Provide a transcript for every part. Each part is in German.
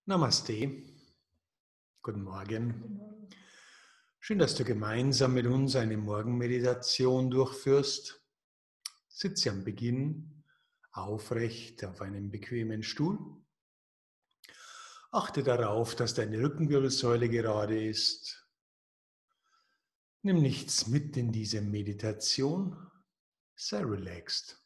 Namaste, guten Morgen. Schön, dass du gemeinsam mit uns eine Morgenmeditation durchführst. Sitze am Beginn aufrecht auf einem bequemen Stuhl. Achte darauf, dass deine Rückenwirbelsäule gerade ist. Nimm nichts mit in diese Meditation. Sei relaxed.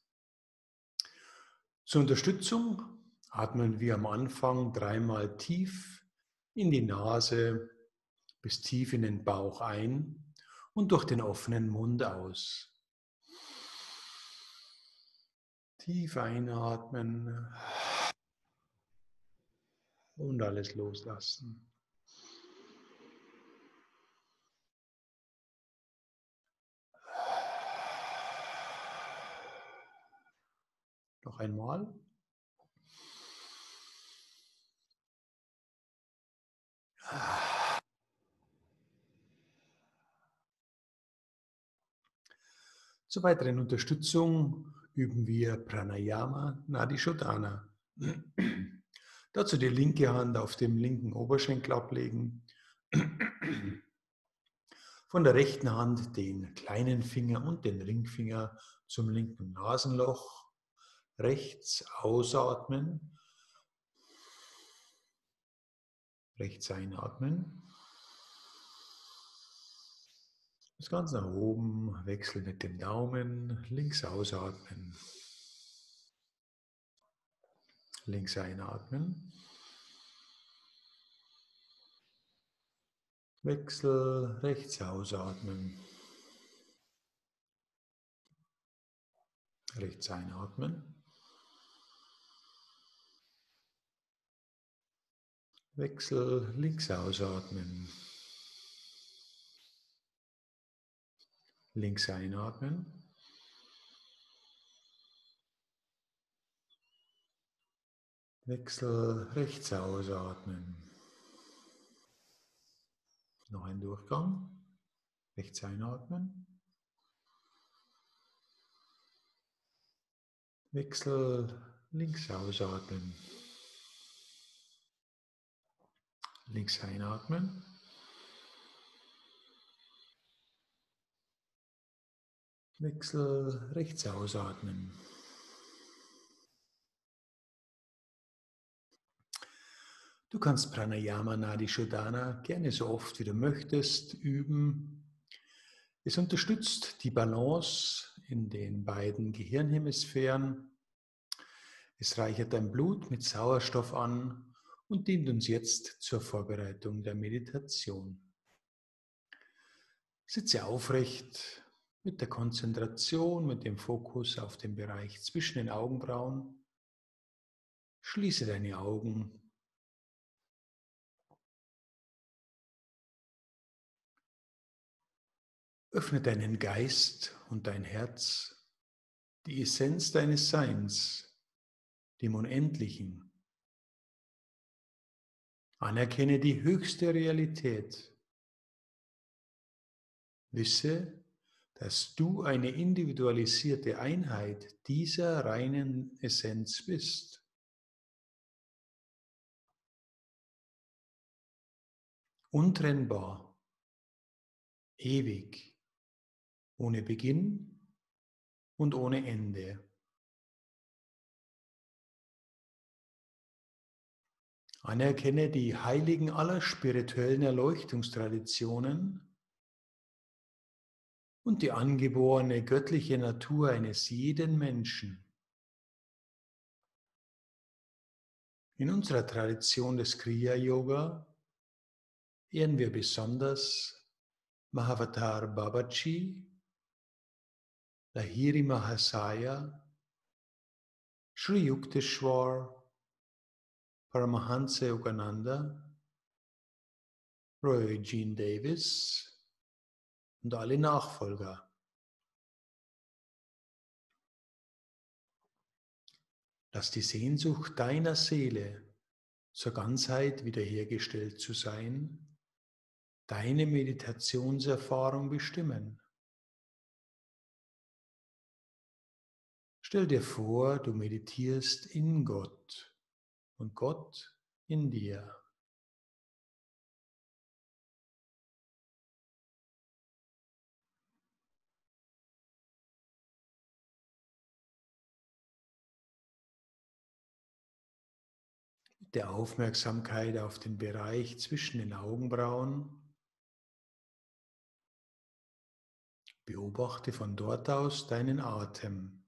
Zur Unterstützung atmen wir am Anfang dreimal tief in die Nase bis tief in den Bauch ein und durch den offenen Mund aus. Tief einatmen und alles loslassen. Noch einmal. Zur weiteren Unterstützung üben wir Pranayama Nadi Shodhana. Dazu die linke Hand auf dem linken Oberschenkel ablegen. Von der rechten Hand den kleinen Finger und den Ringfinger zum linken Nasenloch. Rechts ausatmen. Rechts einatmen. Das Ganze nach oben, wechseln mit dem Daumen, links ausatmen. Links einatmen. Wechsel, rechts ausatmen. Rechts einatmen. Wechsel, links ausatmen. Links einatmen. Wechsel, rechts ausatmen. Noch ein Durchgang. Rechts einatmen. Wechsel, links ausatmen. Links einatmen. Wechsel, rechts ausatmen. Du kannst Pranayama Nadi Shodhana gerne so oft wie du möchtest üben. Es unterstützt die Balance in den beiden Gehirnhemisphären. Es reichert dein Blut mit Sauerstoff an und dient uns jetzt zur Vorbereitung der Meditation. Sitze aufrecht mit der Konzentration, mit dem Fokus auf den Bereich zwischen den Augenbrauen. Schließe deine Augen. Öffne deinen Geist und dein Herz, die Essenz deines Seins, dem Unendlichen. Anerkenne die höchste Realität. Wisse, dass du eine individualisierte Einheit dieser reinen Essenz bist. Untrennbar, ewig, ohne Beginn und ohne Ende. Anerkenne die Heiligen aller spirituellen Erleuchtungstraditionen und die angeborene göttliche Natur eines jeden Menschen. In unserer Tradition des Kriya-Yoga ehren wir besonders Mahavatar Babaji, Lahiri Mahasaya, Sri Yukteswar, Paramahansa Yogananda, Roy Eugene Davis und alle Nachfolger. Lass die Sehnsucht deiner Seele, zur Ganzheit wiederhergestellt zu sein, deine Meditationserfahrung bestimmen. Stell dir vor, du meditierst in Gott und Gott in dir. Mit der Aufmerksamkeit auf den Bereich zwischen den Augenbrauen. Beobachte von dort aus deinen Atem.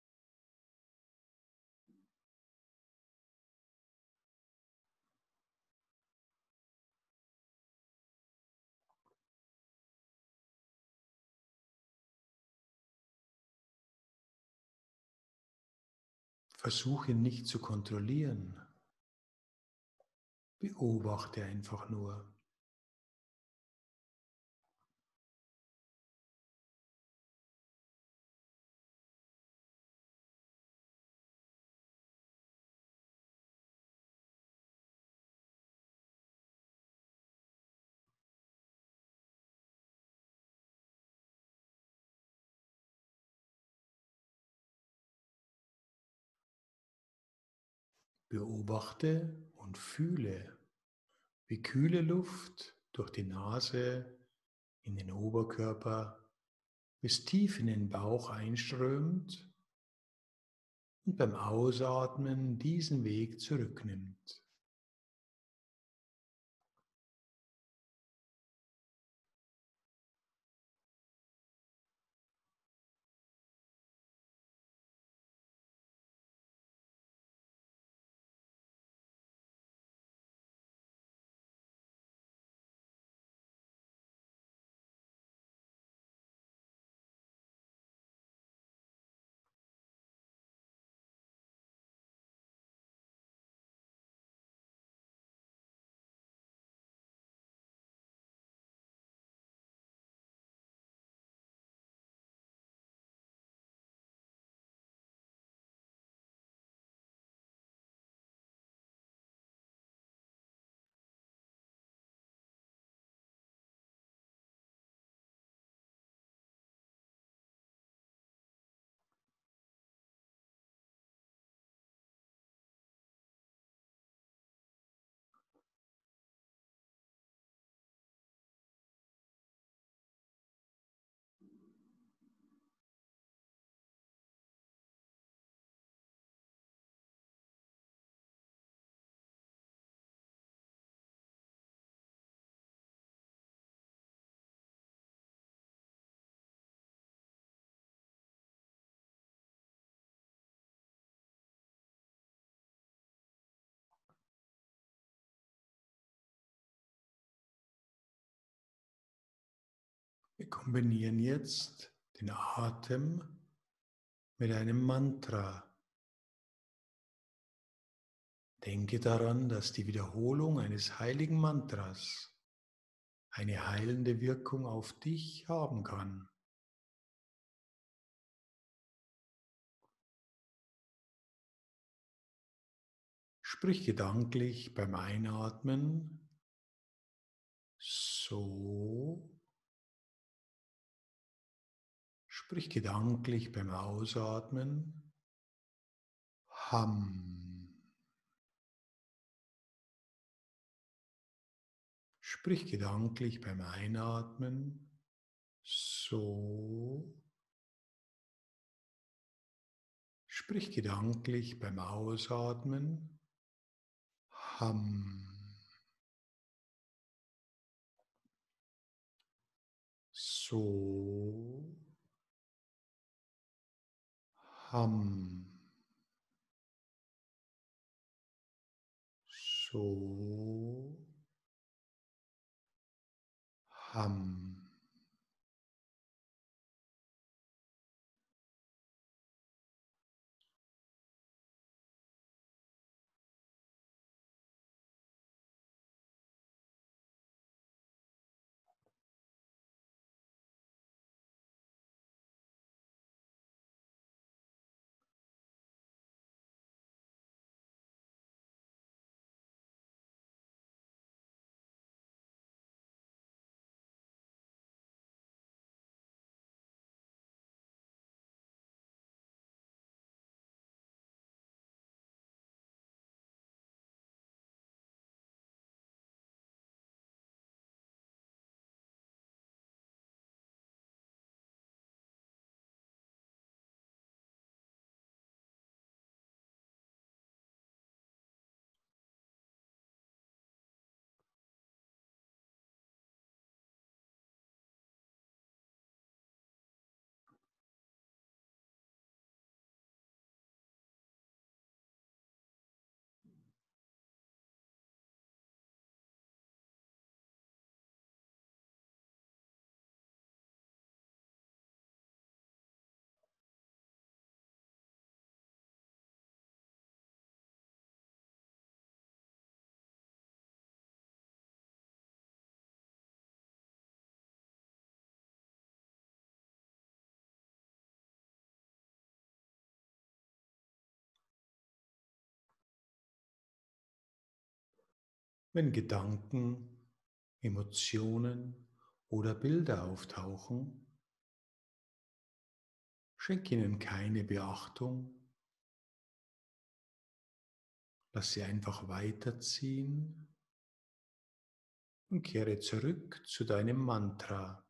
Versuche ihn nicht zu kontrollieren. Beobachte einfach nur. Beobachte und fühle, wie kühle Luft durch die Nase in den Oberkörper bis tief in den Bauch einströmt und beim Ausatmen diesen Weg zurücknimmt. Wir kombinieren jetzt den Atem mit einem Mantra. Denke daran, dass die Wiederholung eines heiligen Mantras eine heilende Wirkung auf dich haben kann. Sprich gedanklich beim Einatmen so. Sprich gedanklich beim Ausatmen Ham. Sprich gedanklich beim Einatmen so. Sprich gedanklich beim Ausatmen Ham. So. Ham. So. Ham. Wenn Gedanken, Emotionen oder Bilder auftauchen, schenk ihnen keine Beachtung, lass sie einfach weiterziehen und kehre zurück zu deinem Mantra.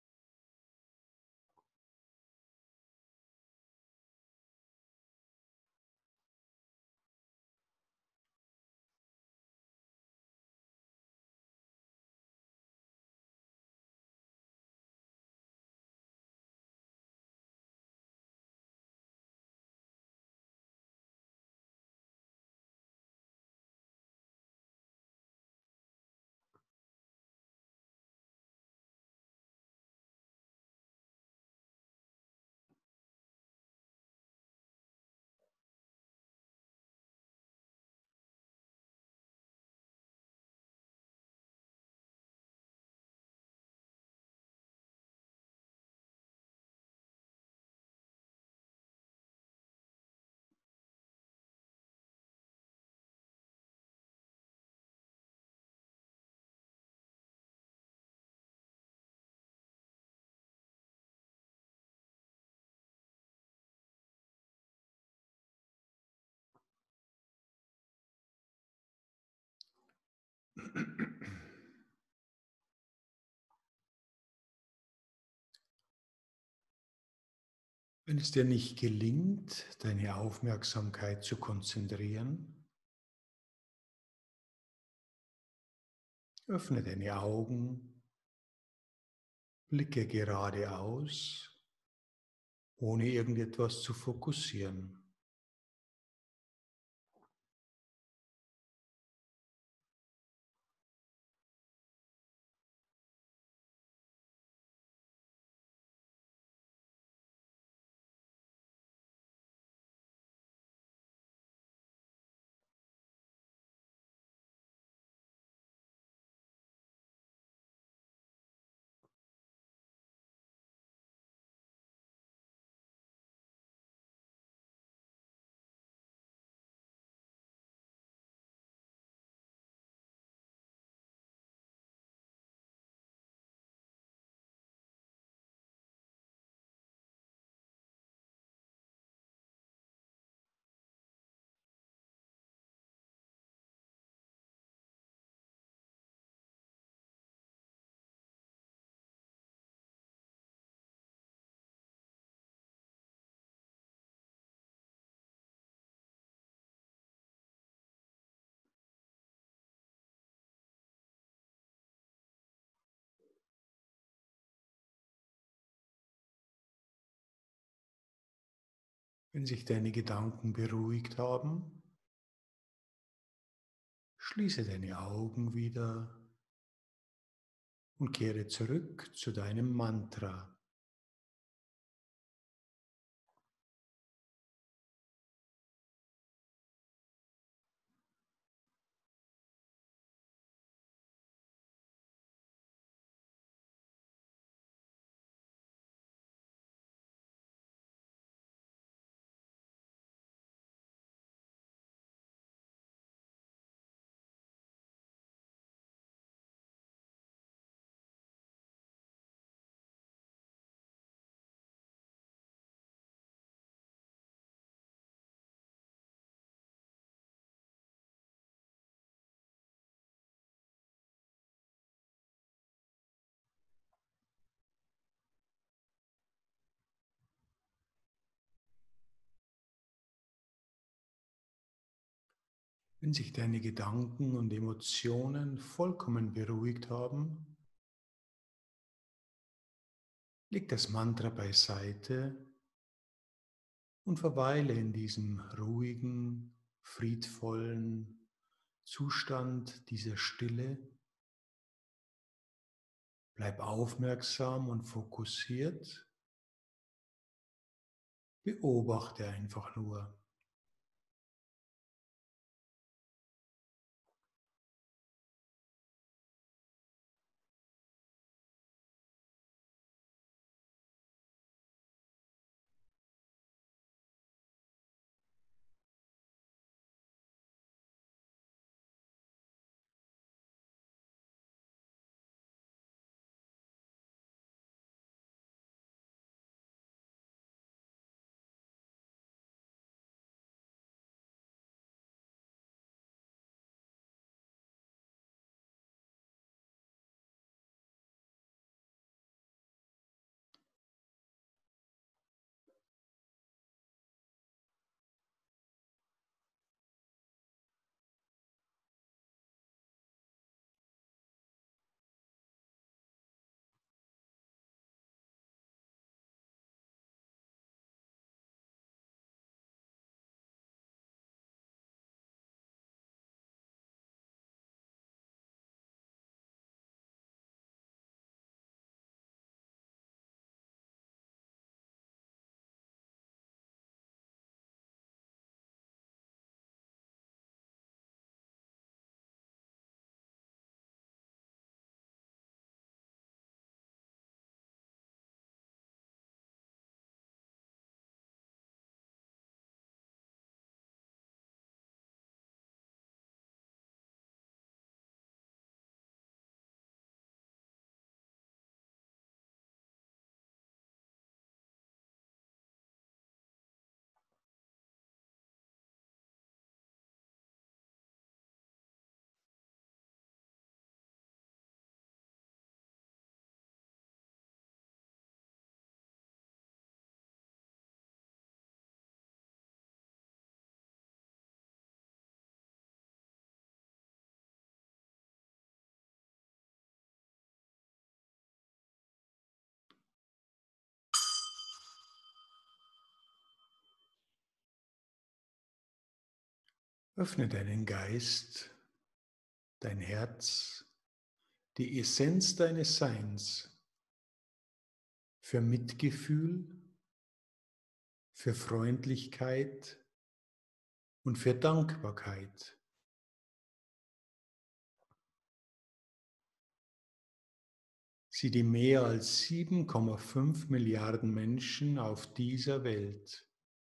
Wenn es dir nicht gelingt, deine Aufmerksamkeit zu konzentrieren, öffne deine Augen, blicke geradeaus, ohne irgendetwas zu fokussieren. Wenn sich deine Gedanken beruhigt haben, schließe deine Augen wieder und kehre zurück zu deinem Mantra. Wenn sich deine Gedanken und Emotionen vollkommen beruhigt haben, leg das Mantra beiseite und verweile in diesem ruhigen, friedvollen Zustand dieser Stille. Bleib aufmerksam und fokussiert. Beobachte einfach nur. Öffne deinen Geist, dein Herz, die Essenz deines Seins für Mitgefühl, für Freundlichkeit und für Dankbarkeit. Sieh die mehr als 7,5 Milliarden Menschen auf dieser Welt,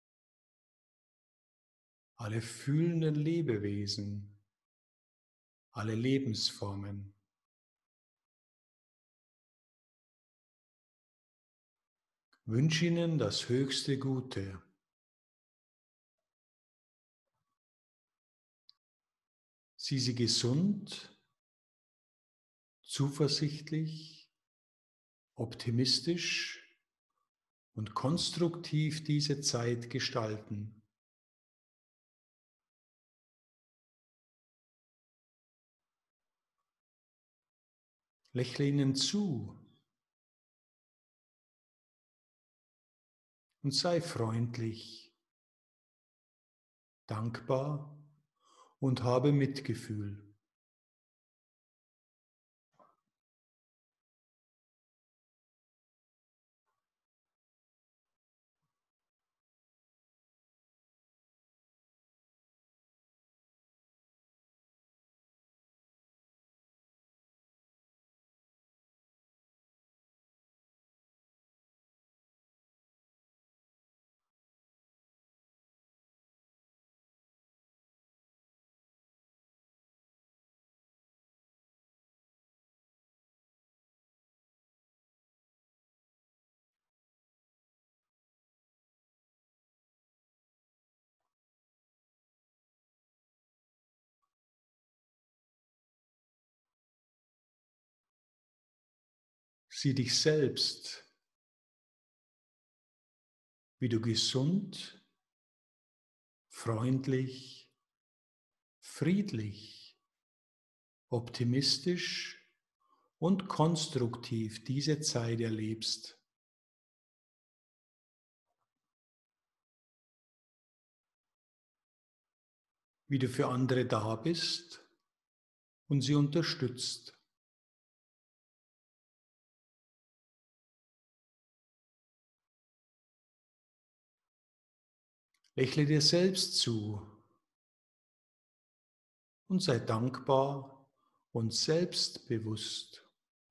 alle fühlenden Lebewesen, alle Lebensformen. Wünsche ihnen das höchste Gute. Sieh sie gesund, zuversichtlich, optimistisch und konstruktiv diese Zeit gestalten. Lächle ihnen zu und sei freundlich, dankbar und habe Mitgefühl. Sieh dich selbst, wie du gesund, freundlich, friedlich, optimistisch und konstruktiv diese Zeit erlebst. Wie du für andere da bist und sie unterstützt. Lächle dir selbst zu und sei dankbar und selbstbewusst.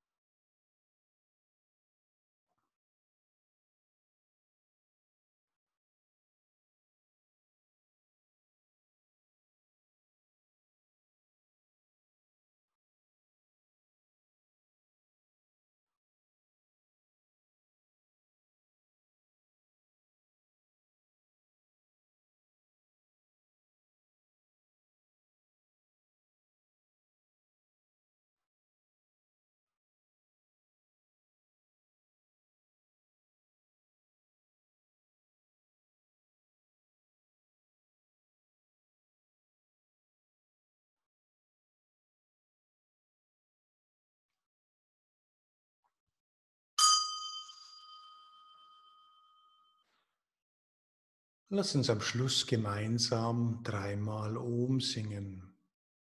Lass uns am Schluss gemeinsam dreimal Om singen.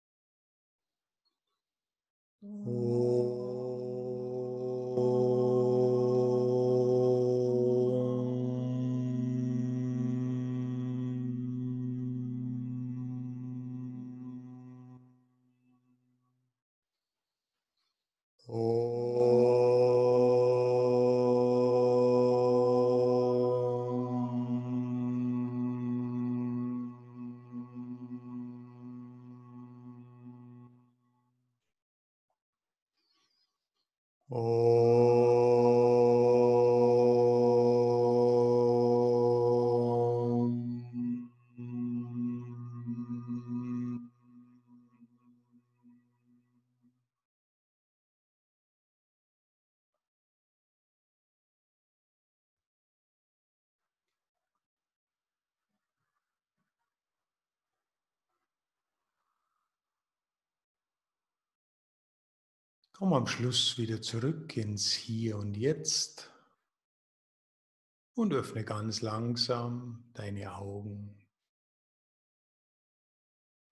Komm am Schluss wieder zurück ins Hier und Jetzt und öffne ganz langsam deine Augen.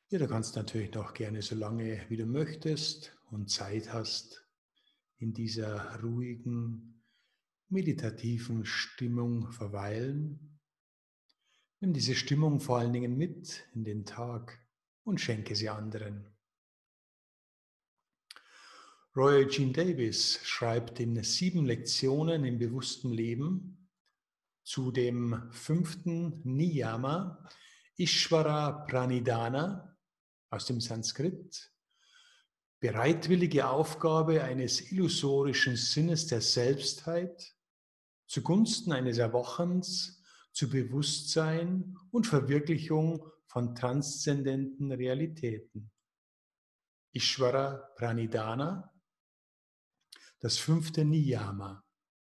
Ja, du kannst natürlich noch gerne so lange, wie du möchtest und Zeit hast, in dieser ruhigen, meditativen Stimmung verweilen. Nimm diese Stimmung vor allen Dingen mit in den Tag und schenke sie anderen. Roy Eugene Davis schreibt in 7 Lektionen im bewussten Leben zu dem 5. Niyama, Ishvara Pranidhana aus dem Sanskrit, bereitwillige Aufgabe eines illusorischen Sinnes der Selbstheit zugunsten eines Erwachens zu Bewusstsein und Verwirklichung von transzendenten Realitäten. Ishvara Pranidhana, das 5. Niyama.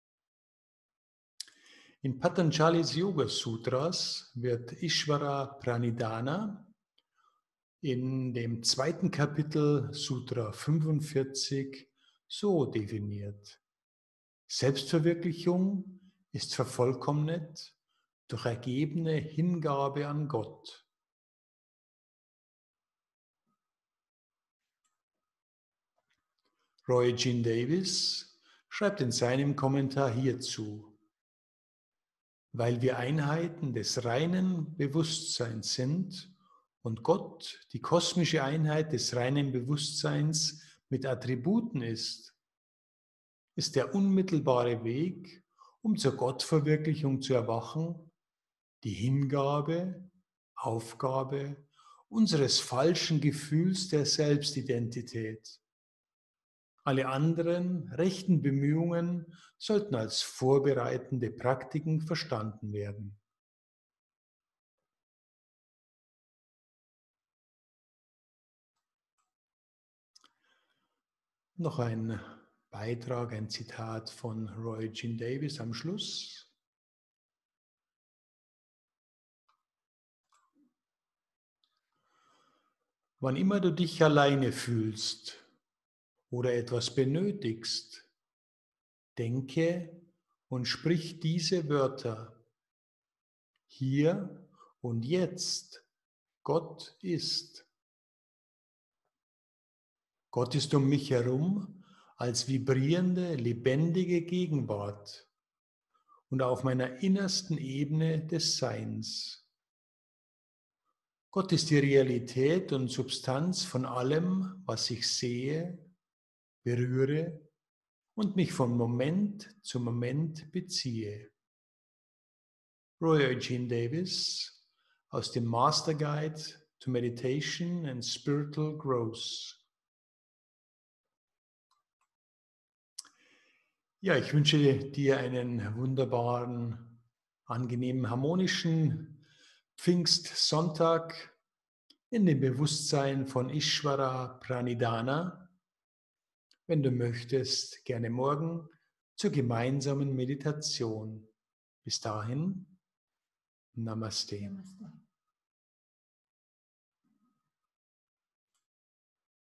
In Patanjali's Yoga Sutras wird Ishvara Pranidhana in dem 2. Kapitel Sutra 45 so definiert. Selbstverwirklichung ist vervollkommnet durch ergebene Hingabe an Gott. Roy Eugene Davis schreibt in seinem Kommentar hierzu: Weil wir Einheiten des reinen Bewusstseins sind und Gott die kosmische Einheit des reinen Bewusstseins mit Attributen ist der unmittelbare Weg, um zur Gottverwirklichung zu erwachen, die Hingabe, Aufgabe unseres falschen Gefühls der Selbstidentität. Alle anderen rechten Bemühungen sollten als vorbereitende Praktiken verstanden werden. Noch ein Beitrag, ein Zitat von Roy Eugene Davis am Schluss. Wann immer du dich alleine fühlst oder etwas benötigst, denke und sprich diese Wörter. Hier und jetzt. Gott ist. Gott ist um mich herum als vibrierende, lebendige Gegenwart und auf meiner innersten Ebene des Seins. Gott ist die Realität und Substanz von allem, was ich sehe, berühre und mich von Moment zu Moment beziehe. Roy Eugene Davis aus dem Master Guide to Meditation and Spiritual Growth. Ja, ich wünsche dir einen wunderbaren, angenehmen, harmonischen Pfingstsonntag in dem Bewusstsein von Ishvara Pranidhana. Wenn du möchtest, gerne morgen zur gemeinsamen Meditation. Bis dahin, Namaste. Namaste.